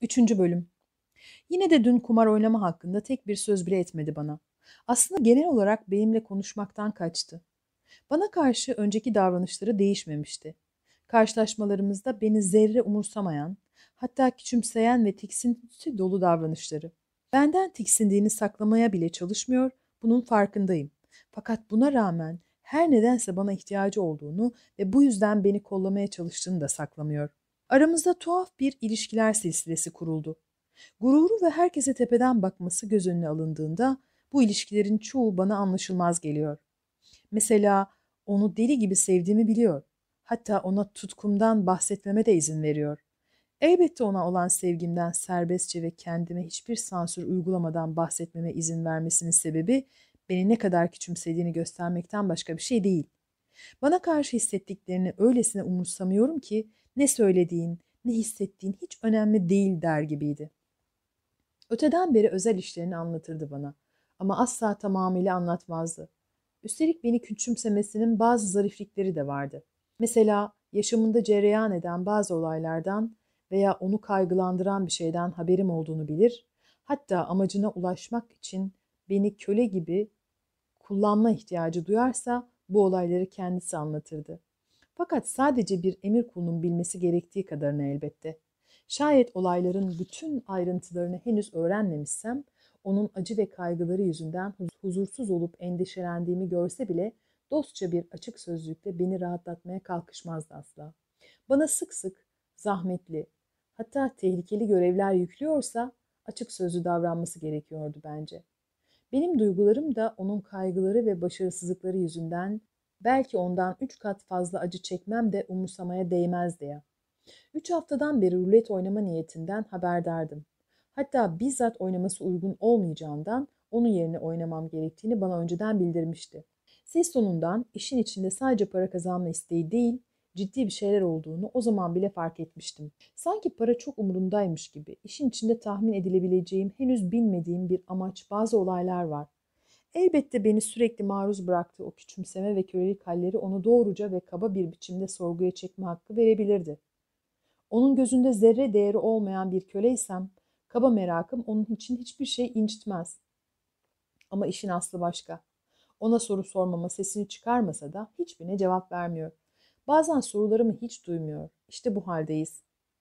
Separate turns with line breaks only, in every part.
Üçüncü bölüm. Yine de dün kumar oynama hakkında tek bir söz bile etmedi bana. Aslında genel olarak benimle konuşmaktan kaçtı. Bana karşı önceki davranışları değişmemişti. Karşılaşmalarımızda beni zerre umursamayan, hatta küçümseyen ve tiksinti dolu davranışları. Benden tiksindiğini saklamaya bile çalışmıyor, bunun farkındayım. Fakat buna rağmen her nedense bana ihtiyacı olduğunu ve bu yüzden beni kollamaya çalıştığını da saklamıyor. Aramızda tuhaf bir ilişkiler silsilesi kuruldu. Gururu ve herkese tepeden bakması göz önüne alındığında bu ilişkilerin çoğu bana anlaşılmaz geliyor. Mesela onu deli gibi sevdiğimi biliyor. Hatta ona tutkumdan bahsetmeme de izin veriyor. Elbette ona olan sevgimden serbestçe ve kendime hiçbir sansür uygulamadan bahsetmeme izin vermesinin sebebi beni ne kadar küçümsediğini göstermekten başka bir şey değil. Bana karşı hissettiklerini öylesine umursamıyorum ki ne söylediğin, ne hissettiğin hiç önemli değil der gibiydi. Öteden beri özel işlerini anlatırdı bana ama asla tamamıyla anlatmazdı. Üstelik beni küçümsemesinin bazı zariflikleri de vardı. Mesela yaşamında cereyan eden bazı olaylardan veya onu kaygılandıran bir şeyden haberim olduğunu bilir, hatta amacına ulaşmak için beni köle gibi kullanma ihtiyacı duyarsa bu olayları kendisi anlatırdı. Fakat sadece bir emir kulunun bilmesi gerektiği kadarını elbette. Şayet olayların bütün ayrıntılarını henüz öğrenmemişsem, onun acı ve kaygıları yüzünden huzursuz olup endişelendiğimi görse bile dostça bir açık sözlükle beni rahatlatmaya kalkışmazdı asla. Bana sık sık zahmetli, hatta tehlikeli görevler yüklüyorsa açık sözlü davranması gerekiyordu bence. Benim duygularım da onun kaygıları ve başarısızlıkları yüzünden belki ondan 3 kat fazla acı çekmem de umursamaya değmezdi ya. 3 haftadan beri rulet oynama niyetinden haberdardım. Hatta bizzat oynaması uygun olmayacağından onun yerine oynamam gerektiğini bana önceden bildirmişti. Ses tonundan işin içinde sadece para kazanma isteği değil, ciddi bir şeyler olduğunu o zaman bile fark etmiştim. Sanki para çok umurundaymış gibi, işin içinde tahmin edilebileceğim, henüz bilmediğim bir amaç, bazı olaylar var. Elbette beni sürekli maruz bıraktığı o küçümseme ve kölelik halleri onu doğruca ve kaba bir biçimde sorguya çekme hakkı verebilirdi. Onun gözünde zerre değeri olmayan bir köleysem, kaba merakım onun için hiçbir şey incitmez. Ama işin aslı başka. Ona soru sormama sesini çıkarmasa da hiçbirine cevap vermiyor. Bazen sorularımı hiç duymuyor. İşte bu haldeyiz.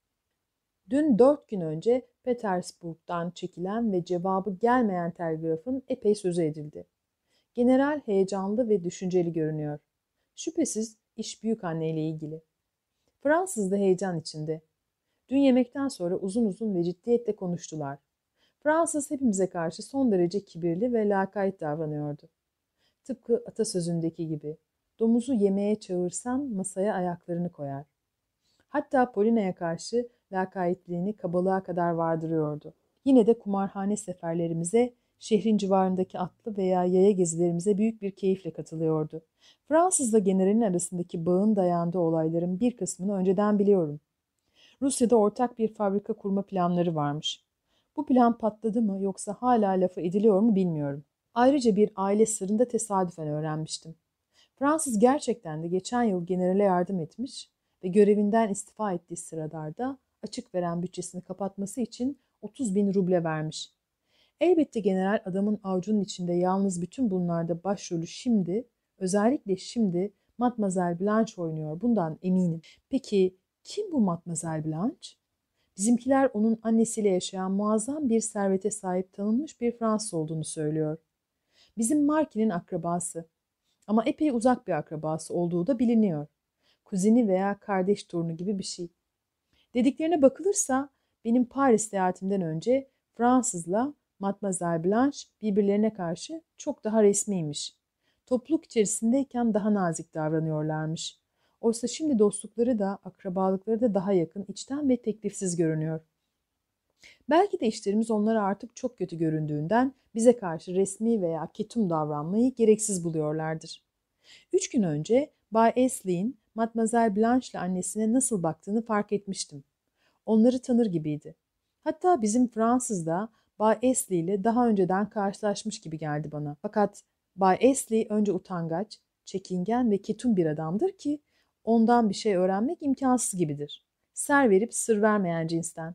Dün 4 gün önce Petersburg'dan çekilen ve cevabı gelmeyen telgrafın epey sözü edildi. General heyecanlı ve düşünceli görünüyor. Şüphesiz iş büyükanne ile ilgili. Fransız da heyecan içinde. Dün yemekten sonra uzun uzun ve ciddiyetle konuştular. Fransız hepimize karşı son derece kibirli ve lakayt davranıyordu. Tıpkı atasözündeki gibi. Domuzu yemeğe çağırsan masaya ayaklarını koyar. Hatta Polina'ya karşı lakaytliğini kabalığa kadar vardırıyordu. Yine de kumarhane seferlerimize, şehrin civarındaki atlı veya yaya gezilerimize büyük bir keyifle katılıyordu. Fransızla generalin arasındaki bağın dayandığı olayların bir kısmını önceden biliyorum. Rusya'da ortak bir fabrika kurma planları varmış. Bu plan patladı mı yoksa hala lafı ediliyor mu bilmiyorum. Ayrıca bir aile sırrında tesadüfen öğrenmiştim. Fransız gerçekten de geçen yıl generale yardım etmiş ve görevinden istifa ettiği sıralarda açık veren bütçesini kapatması için 30 bin ruble vermiş. Elbette general adamın avucunun içinde yalnız bütün bunlarda başrolü şimdi, özellikle şimdi Mademoiselle Blanche oynuyor. Bundan eminim. Peki kim bu Mademoiselle Blanche? Bizimkiler onun annesiyle yaşayan muazzam bir servete sahip tanınmış bir Fransız olduğunu söylüyor. Bizim Marquis'nin akrabası. Ama epey uzak bir akrabası olduğu da biliniyor. Kuzeni veya kardeş torunu gibi bir şey. Dediklerine bakılırsa benim Paris seyahatimden önce Fransızla Mademoiselle Blanche birbirlerine karşı çok daha resmiymiş. Topluluk içerisindeyken daha nazik davranıyorlarmış. Oysa şimdi dostlukları da akrabalıkları da daha yakın, içten ve teklifsiz görünüyor. Belki de işlerimiz onlara artık çok kötü göründüğünden bize karşı resmi veya ketum davranmayı gereksiz buluyorlardır. 3 gün önce Bay Ashley'in Mademoiselle Blanche'le annesine nasıl baktığını fark etmiştim. Onları tanır gibiydi. Hatta bizim Fransız da Bay Ashley ile daha önceden karşılaşmış gibi geldi bana. Fakat Bay Ashley önce utangaç, çekingen ve ketum bir adamdır ki ondan bir şey öğrenmek imkansız gibidir. Ser verip sır vermeyen cinsten.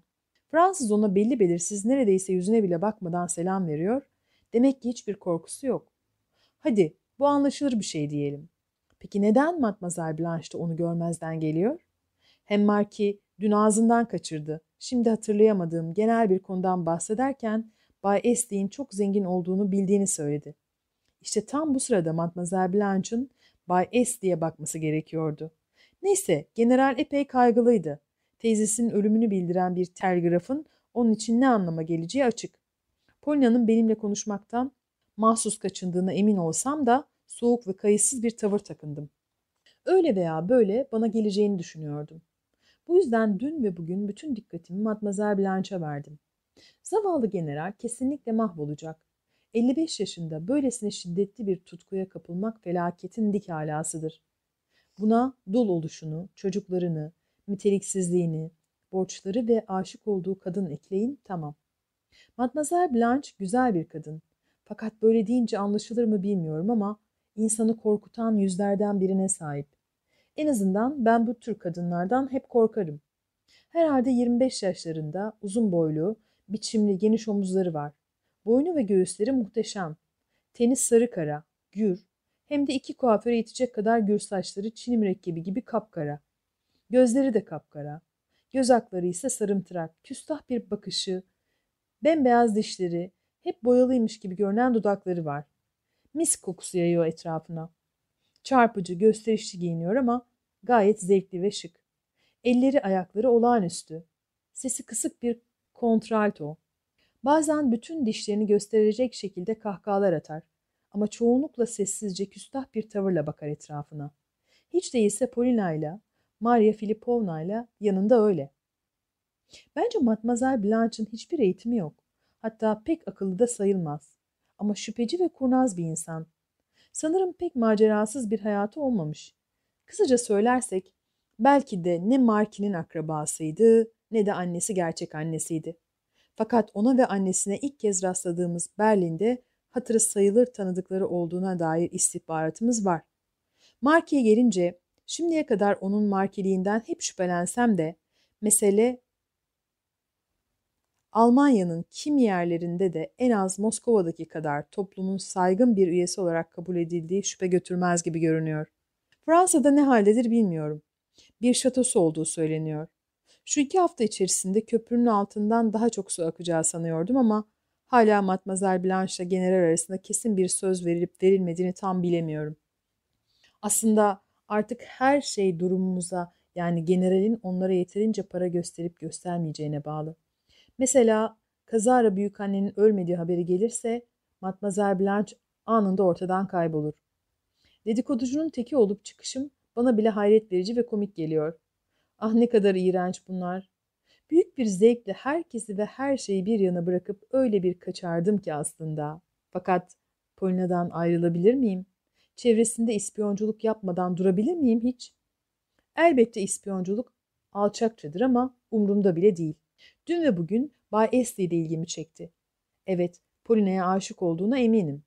Fransız ona belli belirsiz neredeyse yüzüne bile bakmadan selam veriyor. Demek ki hiçbir korkusu yok. Hadi bu anlaşılır bir şey diyelim. Peki neden Matmazel Blanche de onu görmezden geliyor? Hem Marquis dün ağzından kaçırdı. Şimdi hatırlayamadığım genel bir konudan bahsederken Bay Estey'in çok zengin olduğunu bildiğini söyledi. İşte tam bu sırada Matmazel Blanche'ın Bay Estey'e bakması gerekiyordu. Neyse, general epey kaygılıydı. Teyzesinin ölümünü bildiren bir telgrafın onun için ne anlama geleceği açık. Polina'nın benimle konuşmaktan mahsus kaçındığına emin olsam da soğuk ve kayıtsız bir tavır takındım. Öyle veya böyle bana geleceğini düşünüyordum. Bu yüzden dün ve bugün bütün dikkatimi Matmazel Blanche'a verdim. Zavallı general kesinlikle mahvolacak. 55 yaşında böylesine şiddetli bir tutkuya kapılmak felaketin dik alasıdır. Buna dul oluşunu, çocuklarını, niteliksizliğini, borçları ve aşık olduğu kadın ekleyin, tamam. Matmazel Blanche güzel bir kadın. Fakat böyle deyince anlaşılır mı bilmiyorum ama insanı korkutan yüzlerden birine sahip. En azından ben bu tür kadınlardan hep korkarım. Herhalde 25 yaşlarında, uzun boylu, biçimli, geniş omuzları var. Boynu ve göğüsleri muhteşem. Teni sarı kara, gür, hem de iki kuaföre yetecek kadar gür saçları Çin mürekkebi gibi kapkara. Gözleri de kapkara. Göz akları ise sarımtırak, küstah bir bakışı, bembeyaz dişleri, hep boyalıymış gibi görünen dudakları var. Mis kokusu yayıyor etrafına. Çarpıcı, gösterişli giyiniyor ama gayet zevkli ve şık. Elleri ayakları olağanüstü. Sesi kısık bir kontralto. Bazen bütün dişlerini gösterecek şekilde kahkahalar atar. Ama çoğunlukla sessizce küstah bir tavırla bakar etrafına. Hiç değilse Polina ile Maria Filipovna ile yanında öyle. Bence Matmazel Blanche'ın hiçbir eğitimi yok. Hatta pek akıllı da sayılmaz. Ama şüpheci ve kurnaz bir insan. Sanırım pek macerasız bir hayatı olmamış. Kısaca söylersek, belki de ne Marky'nin akrabasıydı ne de annesi gerçek annesiydi. Fakat ona ve annesine ilk kez rastladığımız Berlin'de hatırı sayılır tanıdıkları olduğuna dair istihbaratımız var. Marky'ye gelince, şimdiye kadar onun Marky'liğinden hep şüphelensem de, mesele Almanya'nın kimi yerlerinde de en az Moskova'daki kadar toplumun saygın bir üyesi olarak kabul edildiği şüphe götürmez gibi görünüyor. Fransa'da ne haldedir bilmiyorum. Bir şatosu olduğu söyleniyor. Şu 2 hafta içerisinde köprünün altından daha çok su akacağı sanıyordum ama hala Matmazel Blanche ile general arasında kesin bir söz verilip verilmediğini tam bilemiyorum. Aslında artık her şey durumumuza, yani generalin onlara yeterince para gösterip göstermeyeceğine bağlı. Mesela kazara büyükannenin ölmediği haberi gelirse Matmazel Blanche anında ortadan kaybolur. Dedikoducunun teki olup çıkışım bana bile hayret verici ve komik geliyor. Ah ne kadar iğrenç bunlar. Büyük bir zevkle herkesi ve her şeyi bir yana bırakıp öyle bir kaçardım ki aslında. Fakat Polina'dan ayrılabilir miyim? Çevresinde ispiyonculuk yapmadan durabilir miyim hiç? Elbette ispiyonculuk alçakçadır ama umurumda bile değil. Dün ve bugün Bay Astley de ilgimi çekti. Evet, Polina'ya aşık olduğuna eminim.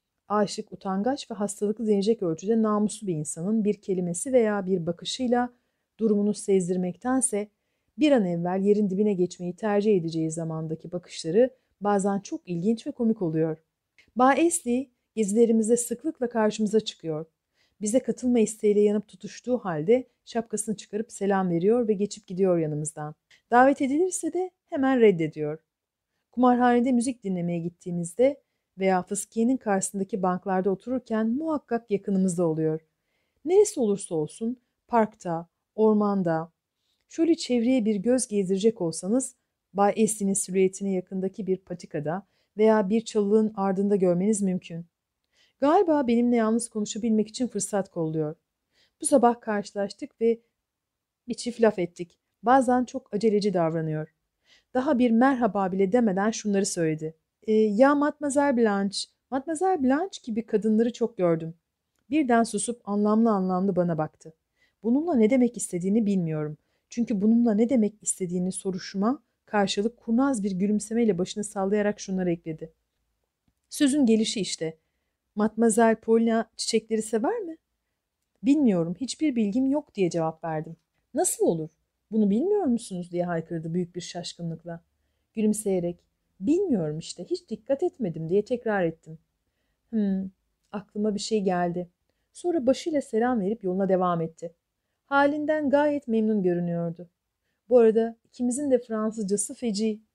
Aşık, utangaç ve hastalıklı denecek ölçüde namuslu bir insanın bir kelimesi veya bir bakışıyla durumunu sezdirmektense bir an evvel yerin dibine geçmeyi tercih edeceği zamandaki bakışları bazen çok ilginç ve komik oluyor. Bay Astley gezilerimizde sıklıkla karşımıza çıkıyor. Bize katılma isteğiyle yanıp tutuştuğu halde şapkasını çıkarıp selam veriyor ve geçip gidiyor yanımızdan. Davet edilirse de hemen reddediyor. Kumarhanede müzik dinlemeye gittiğimizde veya fıskiyenin karşısındaki banklarda otururken muhakkak yakınımızda oluyor. Neresi olursa olsun, parkta, ormanda, şöyle çevreye bir göz gezdirecek olsanız, Bay Esli'nin silüetini yakındaki bir patikada veya bir çalılığın ardında görmeniz mümkün. Galiba benimle yalnız konuşabilmek için fırsat kolluyor. Bu sabah karşılaştık ve bir çift laf ettik. Bazen çok aceleci davranıyor. Daha bir merhaba bile demeden şunları söyledi. Ya Matmazel Blanche, Matmazel Blanche gibi kadınları çok gördüm. Birden susup anlamlı anlamlı bana baktı. Bununla ne demek istediğini bilmiyorum. Çünkü bununla ne demek istediğini soruşuma karşılık kurnaz bir gülümsemeyle başını sallayarak şunları ekledi. Sözün gelişi işte. Matmazel Polina çiçekleri sever mi? Bilmiyorum, hiçbir bilgim yok diye cevap verdim. Nasıl olur? Bunu bilmiyor musunuz diye haykırdı büyük bir şaşkınlıkla. Gülümseyerek, bilmiyorum işte, hiç dikkat etmedim diye tekrar ettim. Hmm, aklıma bir şey geldi. Sonra başıyla selam verip yoluna devam etti. Halinden gayet memnun görünüyordu. Bu arada ikimizin de Fransızcası feci.